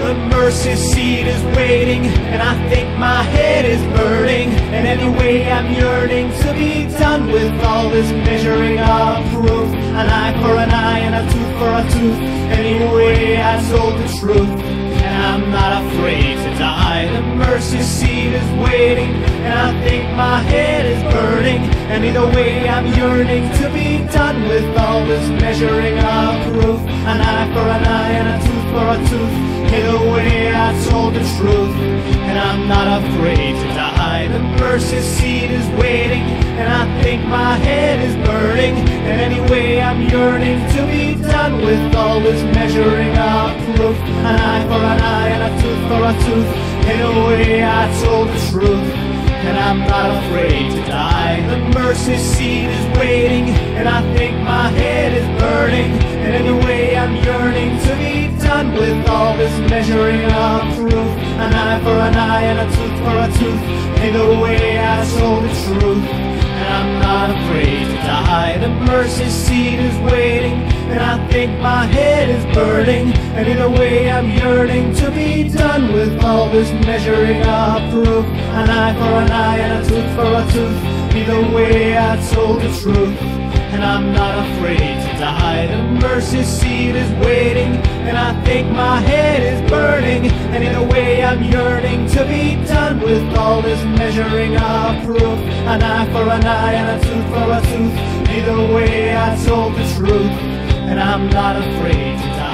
The mercy seat is waiting, and I think my head is burning. And anyway, I'm yearning to be done with all this measuring of proof. An eye for an eye and a tooth for a tooth. Anyway, I told the truth, and I'm not afraid to die. The mercy seat is waiting, and I think my head is burning. And either way, I'm yearning to be done with all this measuring of proof. An eye for an eye and a tooth for a tooth. Either way, I told the truth, and I'm not afraid to die. The mercy seat is waiting, and I think my head is burning. And anyway, I'm yearning to be done with all this measuring of proof. An eye for an eye and a tooth for a tooth. Anyway, I told the truth, and I'm not afraid to die. The mercy seat is waiting, and I think my head is burning. And anyway, I'm yearning to be done with all this measuring of proof. An eye for an eye and a tooth for a tooth. Either way, I told the truth, and I'm not afraid to die. The mercy seat is waiting, and I think my head is burning. And either way, I'm yearning to be done with all this measuring of proof. An eye for an eye and a tooth for a tooth. Either way, I told the truth, and I'm not afraid to die. The mercy seat is waiting, and I think my head is burning. And either way, I'm yearning to be done with all this measuring of proof. An eye for an eye and a tooth for a tooth. Either way, I told the truth, and I'm not afraid to die.